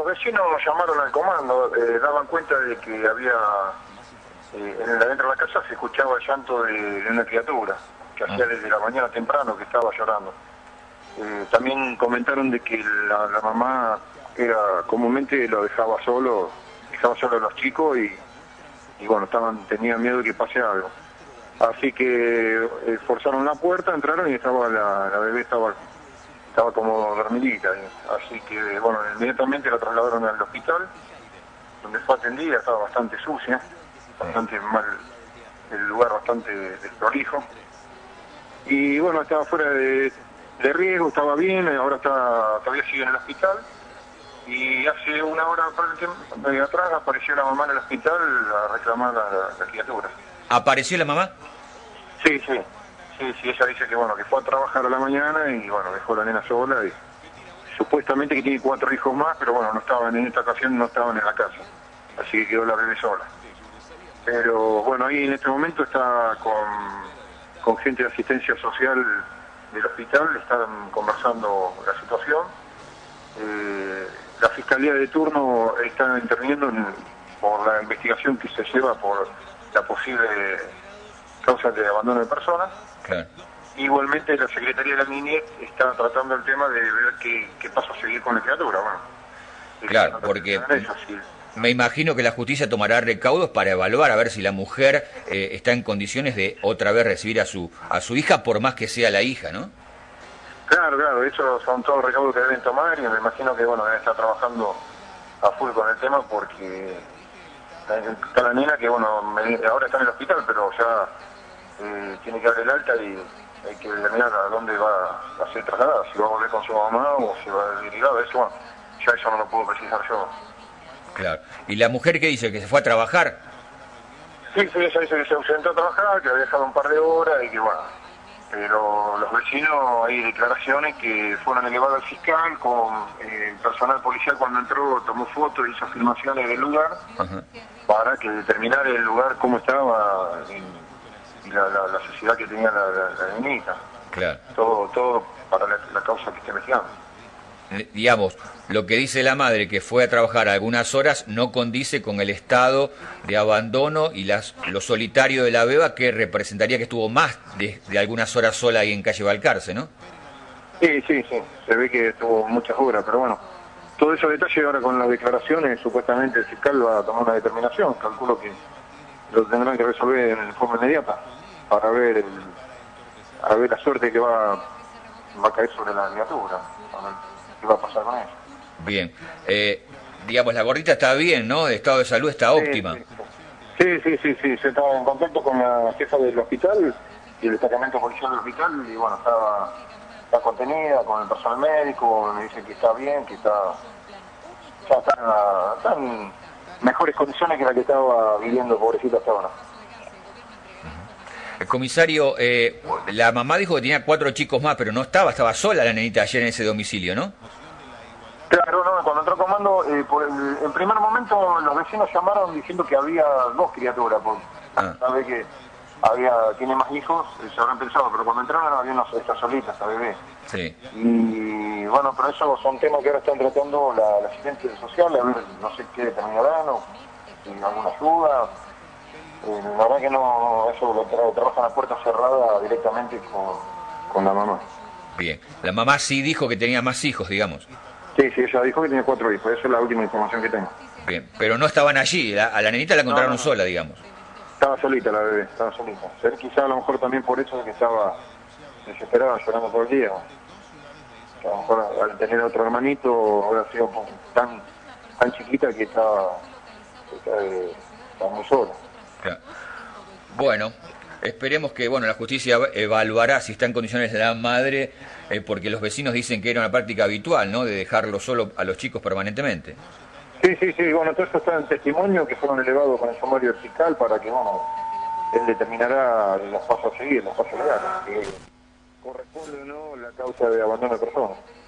los vecinos llamaron al comando, daban cuenta de que había, dentro de la casa se escuchaba el llanto de una criatura, que hacía desde la mañana temprano que estaba llorando. También comentaron de que la mamá comúnmente lo dejaba solo a los chicos y bueno, tenían miedo de que pase algo. Así que forzaron la puerta, entraron y estaba la bebé estaba como dormidita. Así que bueno, inmediatamente la trasladaron al hospital, donde fue atendida, estaba bastante sucia, bastante mal, el lugar bastante desprolijo. Y bueno, estaba fuera de riesgo, estaba bien, ahora todavía sigue en el hospital. Y hace una hora atrás apareció la mamá en el hospital a reclamar la criatura. ¿Apareció la mamá? Sí, ella dice que bueno, que fue a trabajar a la mañana y bueno, dejó a la nena sola y supuestamente que tiene 4 hijos más, pero bueno, en esta ocasión no estaban en la casa, así que quedó la bebé sola. Pero bueno, ahí en este momento está con gente de asistencia social del hospital, están conversando la situación. La Fiscalía de turno está interviniendo por la investigación que se lleva por la posible causa de abandono de personas. Claro. Igualmente la Secretaría de la Niñez está tratando el tema de ver qué pasa a seguir con la criatura. Bueno, claro, porque me imagino que la justicia tomará recaudos para evaluar a ver si la mujer está en condiciones de otra vez recibir a su hija, por más que sea la hija, ¿no? Claro, esos son todos recaudos que deben tomar y me imagino que bueno, deben estar trabajando a full con el tema porque está la nena que bueno, ahora está en el hospital, pero ya tiene que darle el alta y hay que determinar a dónde va a ser trasladada, si va a volver con su mamá o si va a derivado, eso bueno, ya eso no lo puedo precisar yo. Claro. ¿Y la mujer qué dice? ¿Que se fue a trabajar? Sí, ella dice que se ausentó a trabajar, que había dejado un par de horas y que bueno. Pero los vecinos, hay declaraciones que fueron elevadas al fiscal, con el personal policial cuando entró tomó fotos, hizo filmaciones del lugar. Ajá. Para que determinara el lugar cómo estaba y la sociedad que tenía la niñita. Claro. Todo para la causa que esté investigando. Digamos, lo que dice la madre, que fue a trabajar algunas horas, no condice con el estado de abandono y lo solitario de la beba, que representaría que estuvo más de algunas horas sola ahí en calle Balcarce, ¿no? Sí, se ve que estuvo muchas horas, pero bueno, todo esos detalles ahora con las declaraciones, supuestamente el fiscal va a tomar una determinación, calculo que lo tendrán que resolver en forma inmediata, para ver la suerte que va a caer sobre la criatura. ¿Qué va a pasar con eso? Bien. Digamos, la gordita está bien, ¿no? De estado de salud está óptima. Sí. Se estaba en contacto con la jefa del hospital y el destacamento policial del hospital y bueno, está contenida con el personal médico, me dicen que está bien, que está en mejores condiciones que la que estaba viviendo, pobrecita, hasta ahora. El comisario, la mamá dijo que tenía 4 chicos más, pero no estaba sola la nenita ayer en ese domicilio, ¿no? Claro, no, cuando entró comando, en primer momento los vecinos llamaron diciendo que había 2 criaturas, porque sabe que tiene más hijos, se habrán pensado, pero cuando entraron había está solita, esta bebé. Sí. Y bueno, pero eso son temas que ahora están tratando la asistencia social, a ver, no sé qué determinarán, o si alguna ayuda. La verdad que no, eso lo trabajan a puerta cerrada directamente con la mamá. Bien, la mamá sí dijo que tenía más hijos, digamos. Sí, ella dijo que tenía 4 hijos, esa es la última información que tengo. Bien, pero no estaban allí, a la nenita la encontraron sola, digamos. Estaba solita la bebé, estaba solita. Quizá a lo mejor también por eso de que estaba desesperada, llorando todo el día. A lo mejor al tener otro hermanito habrá sido tan chiquita que estaba muy sola. Claro. Bueno, esperemos que la justicia evaluará si está en condiciones la madre, porque los vecinos dicen que era una práctica habitual, ¿no?, de dejarlo solo a los chicos permanentemente. Sí, bueno, todo eso está en testimonio que fueron elevados con el sumario fiscal para que, él determinará los pasos a seguir, los pasos legales, que corresponde o no la causa de abandono de personas.